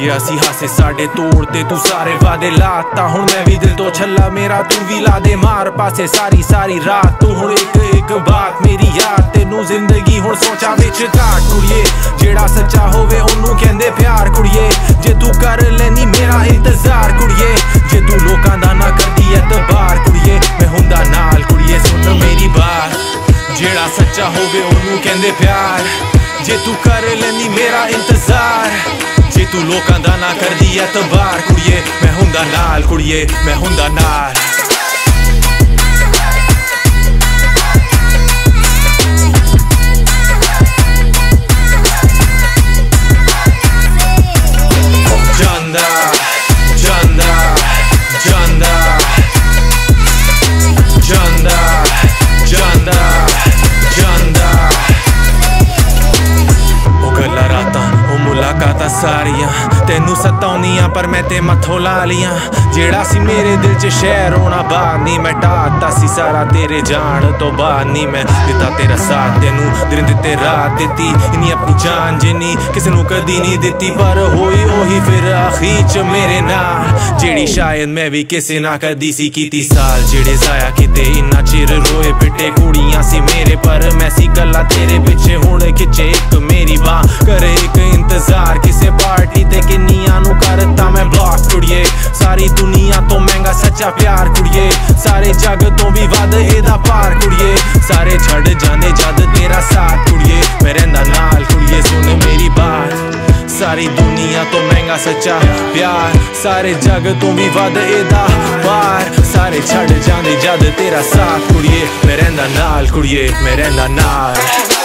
ਗਿਆ ਸੀ ਹਾਸੇ ਸਾਡੇ ਤੋੜ ਤੇ ਤੂੰ ਸਾਰੇ ਵਾਦੇ ਲਾਤਾ ਹੁਣ ਮੈਂ ਵੀ ਦਿਲ ਤੋਂ ਛੱਲਾ ਮੇਰਾ ਤੂੰ ਵੀ ਲਾ ਦੇ ਮਾਰ ਪਾਸੇ ਸਾਰੀ ਸਾਰੀ ਰਾਤ ਤੂੰ ਹੁਣ ਇੱਕ ਬਾਤ ਮੇਰੀ ਯਾਦ ਤੈਨੂੰ ਜ਼ਿੰਦਗੀ ਹੁਣ ਸੋਚਾਂ ਵਿੱਚ ਘਾਟ ਕੁੜੀਏ ਜਿਹੜਾ ਸੱਚਾ ਹੋਵੇ ਉਹਨੂੰ ਕਹਿੰਦੇ ਪਿਆਰ ਕੁੜੀਏ ਜੇ ਤੂੰ ਕਰ ਲੈਨੀ ਮੇਰਾ ਇੰਤਜ਼ਾਰ ਕੁੜੀਏ ਜੇ ਤੂੰ ਲੋਕਾਂ ਦਾ ਨਾ ਕਰਦੀ ਐਤਬਾਰ ਕੁੜੀਏ ਮੈਂ ਹੁੰਦਾ ਨਾਲ ਕੁੜੀਏ ਸੁਣ ਮੇਰੀ ਬਾਤ ਜਿਹੜਾ ਸੱਚਾ ਹੋਵੇ ਉਹਨੂੰ ਕਹਿੰਦੇ ਪਿਆਰ ਜੇ ਤੂੰ ਕਰ ਲੈਨੀ ਮੇਰਾ ਇੰਤਜ਼ਾਰ ਜੇ ਤੂੰ ਲੋਕਾਂ ਦਾ ਨਾ ਕਰਦੀ ਐਤਬਾਰ ਕੁੜੀਏ ਮੈਂ ਹੁੰਦਾ ਨਾਲ ਕੁੜੀਏ ਮੈਂ ਹੁੰਦਾ ਨਾਲ ਮੁਲਾਕਾਤਾਂ ਸਾਰੀਆਂ ਤੈਨੂੰ ਸਤਾਉਂਦੀਆਂ ਪਰ ਮੈਂ ਤੇ ਮੱਥੋਂ ਲਾ ਲੀਆਂ ਜਿਹੜਾ ਸੀ ਮੇਰੇ ਦਿਲ 'ਚ ਸ਼ਹਿਰ ਹੋਣਾ ਬਾਹਰ ਨਹੀਂ ਮੈਂ ਢਾਤਾ ਸੀ ਸਾਰਾ ਤੇਰੇ ਜਾਣ ਤੋਂ ਬਾਅਦ ਨਹੀਂ ਮੈਂ ਦਿੱਤਾ ਤੇਰਾ ਸਾਥ ਤੈਨੂੰ ਦਿਨ ਦਿੱਤੇ ਰਾਤ ਦਿੱਤੀ ਇਨੀ ਆਪਣੀ ਜਾਨ ਜਿੰਨੀ ਕਿਸੇ ਨੂੰ ਕਦੀ ਨਹੀਂ ਦਿੱਤੀ ਪਰ ਹੋਈ ਉਹੀ ਫਿਰ ਆਖੀਰ 'ਚ ਮੇਰੇ ਨਾਲ ਜਿਹੜੀ ਸ਼ਾਇਦ ਮੈਂ ਵੀ ਕਿਸੇ ਨਾ ਕਦੀ ਸੀ ਕੀਤੀ ਸਾਲ ਜਿਹੜੇ ਜ਼ਾਇਆ ਕਿਤੇ ਇੰਨਾ ਚਿਰ ਰੋਏ ਪਿੱਟੇ ਕੁੜੀਆਂ ਸੀ ਮੇਰੇ ਪਰ ਮੈਂ ਸੀ ਕੱਲਾ ਤੇਰੇ ਪਿੱਛੇ ਹੁਣ ਖਿੱਚੇ ਇੱਕ ਮੇਰੀ ਬਾਹ ਕਰੇ ਇੱਕ ਇੰਤਜ਼ਾਰ ਕਿਸੇ ਪਾਰਟੀ ਤੇ ਕਿੰਨੀਆਂ ਨੂੰ ਕਰਤਾ ਮੈਂ ਬਲੌਕ ਕੁੜੀਏ ਸਾਰੀ ਦੁਨੀਆ ਤੋਂ ਮਹਿੰਗਾ ਸੱਚਾ ਪਿਆਰ ਕੁੜੀਏ ਸਾਰੇ ਜੱਗ ਤੋਂ ਵੀ ਵੱਧ ਇਹਦਾ ਪਾਰ ਕੁੜੀਏ ਸਾਰੇ ਛੱਡ ਜਾਣੇ ਜਦ ਤੇਰਾ ਸਾਥ ਕੁੜੀਏ ਮੈਂ ਰਹਿੰਦਾ ਨਾਲ ਕੁੜੀਏ ਸੁਣ ਮੇਰੀ ਬਾਤ ਸਾਰੀ ਦੁਨੀਆ ਤੋਂ ਮਹਿੰਗਾ ਸੱਚਾ ਪਿਆਰ ਸਾਰੇ ਜੱਗ ਤੋਂ ਵੀ ਵੱਧ ਇਹਦਾ ਪਾਰ ਸਾਰੇ ਛੱਡ ਜਾਣੇ ਜਦ ਤੇਰਾ ਸਾਥ ਕੁੜੀਏ ਮੈਂ ਰਹਿੰਦਾ ਨਾਲ ਕੁੜੀਏ ਮੈਂ ਰਹਿੰਦਾ ਨਾਲ